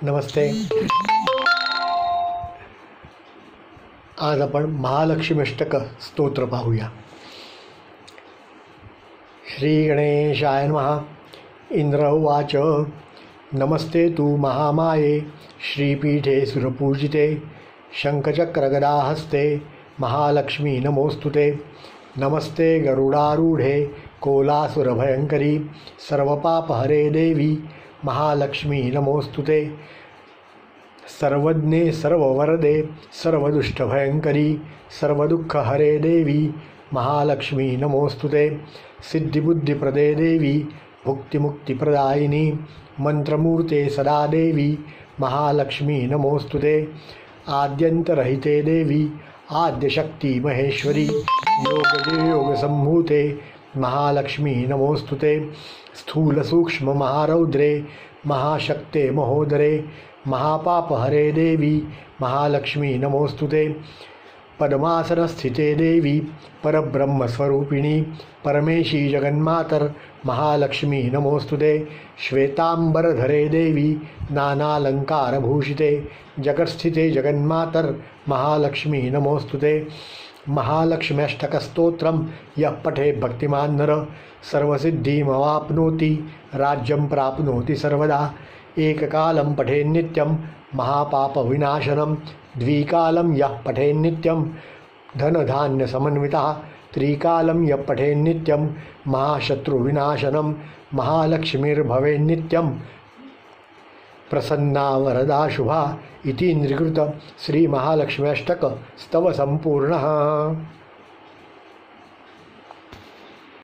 नमस्ते. आज आपण महालक्ष्मीष्टक स्तोत्र पाहूया. श्री गणेशाय नमः. इंद्र उवाच नमस्ते तु महामाये श्रीपीठे सुरपूजिते शंखचक्रगदाहस्ते महालक्ष्मी नमोस्तुते. नमस्ते गरुडारूढे कोलासुरभयंकरी सर्वपापहरे देवी महालक्ष्मी नमोस्तुते. सर्वज्ञे सर्ववरदे सर्वदुष्टभयंकरी सर्वदुःखहरे देवी महालक्ष्मी नमोस्तुते. सिद्धिबुद्धिप्रदे देवी भुक्तिमुक्तिप्रदायिनी मंत्रमूर्ते सदा देवी महालक्ष्मी नमोस्तुते. आद्यंतरहिते देवी आद्यशक्ति महेश्वरी योगसंभूते महालक्ष्मी नमोस्तुते. स्थूल सूक्ष्म महारौद्रे महाशक्ते महोदरे महापापहरे देवी महालक्ष्मी नमोस्तुते. पद्मासनस्थिते देवी परब्रह्मस्वरूपिणी परमेशी जगन्मातर महालक्ष्मी नमोस्तुते. श्वेतांबरधरे देवी नानालंकारभूषिते जगत्स्थिते जगन्मातर महालक्ष्मी नमोस्तुते. महालक्ष्म्यष्टकस्तोत्रं यः पठे भक्तिमान् नर सर्वसिद्धिमवाप्नोति राज्यं प्राप्नोति सर्वदा. एककालं पठेन्नित्यं महापापविनाशनं द्विकालं यः पठेन्नित्यं धनधान्यसमन्वितः त्रिकालं यः पठेन्नित्यं महाशत्रुविनाशनं महालक्ष्मीर्भवेन्नित्यं प्रसन्ना वरदा शुभा. इति निर्कृत श्री महालक्ष्म्यष्टक स्तव संपूर्णः.